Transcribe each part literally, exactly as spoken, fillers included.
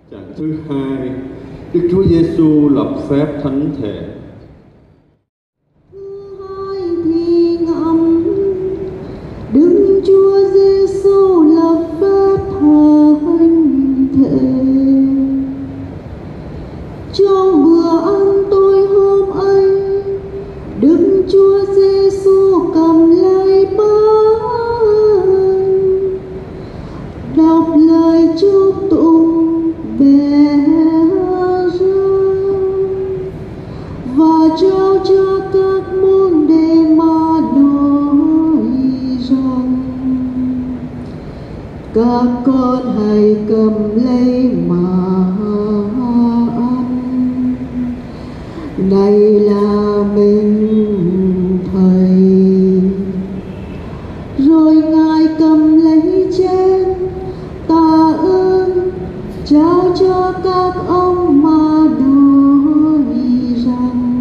Trạng thứ hai, Đức Chúa Giêsu lập phép thánh thể. Thì ngậm Đức Chúa Giêsu lập phép thánh thể. Trong bữa ăn tối hôm ấy, Đức Chúa Giêsu cầm lấy bánh, đọc lời chúc tụng bẻ ra và trao cho các môn đệ mà nói rằng: các con hãy cầm lấy mà ăn, này là mình Thầy. Rồi Ngài cầm lấy chén, tạ ơn, trao cho các ông mà nói rằng: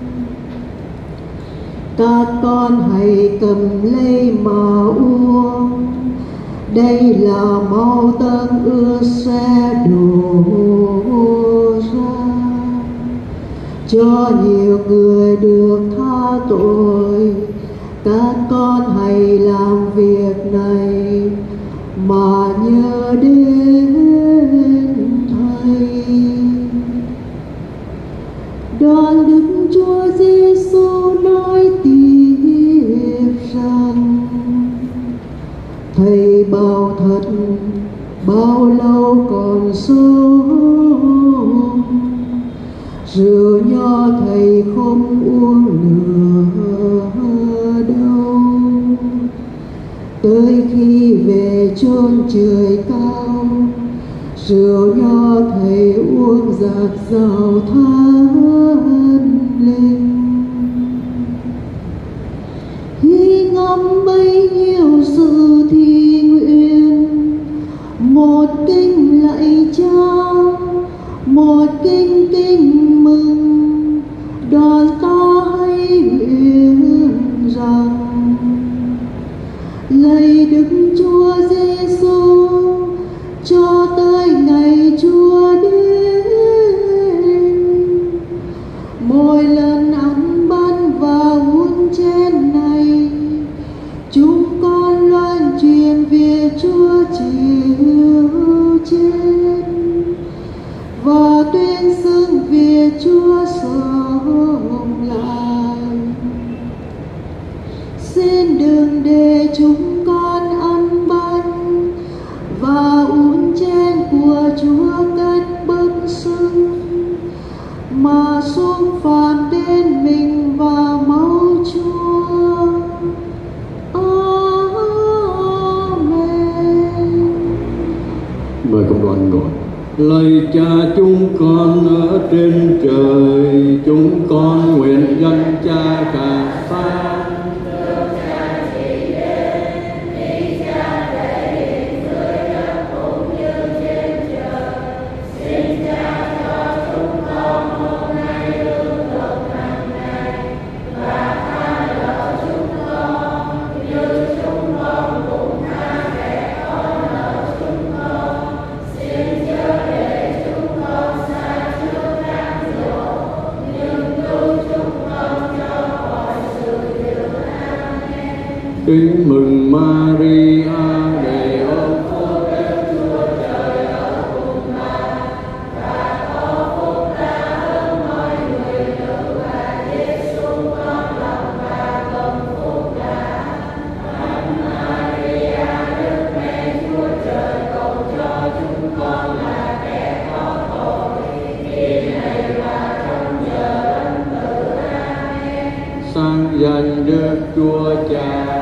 các con hãy cầm lấy mà uống, đây là máu tâng ưa sẽ đổ ra cho nhiều người được tha tội. Các con hãy làm việc này mà nhớ đến Thầy. Đoạn Đức Chúa Giêsu nói tiếp rằng: Thầy bảo thật, bao lâu còn sống, rượu nho Thầy không uống nữa đâu, tới khi về chốn trời cao, rượu nho Thầy uống dạt dào thánh linh. Khi ngắm bấy nhiêu sự thi nguyện, một kinh lạy Cha, một kinh kinh mừng, đoàn ta hãy nguyện rằng: lạy Đức Chúa Giêsu, cho tới ngày Chúa đến, mỗi lần ăn bánh và uống chén này, chúng con loan truyền về Chúa chịu chết và tuyên xưng về Chúa sống lại. Xin đừng để chúng con ăn bánh và uống chén của Chúa cách bất xưng, mà xúc phạm đến mình và máu Chúa. Amen. Mời cộng đoàn ngồi. Lạy Cha chúng con ở trên trời, chúng con nguyện danh Cha càng sáng. Kính mừng Maria, đầy ơn phước, Đức Chúa Trời ở cùng bà, và có phúc là hơn mọi người nữ, và Giêsu con lòng bà con phúc là. Thánh Maria, Đức Mẹ Chúa Trời, cầu cho chúng con là kẻ có tội, khi này và trong giờ lâm tử. Amen. Sang danh Đức Chúa Cha,